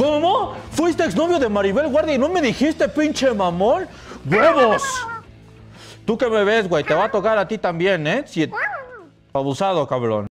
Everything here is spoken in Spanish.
¿Cómo? ¿Fuiste exnovio de Maribel Guardia y no me dijiste, pinche mamón? ¡Huevos! Tú que me ves, güey, te va a tocar a ti también, ¿eh? Si... Abusado, cabrón.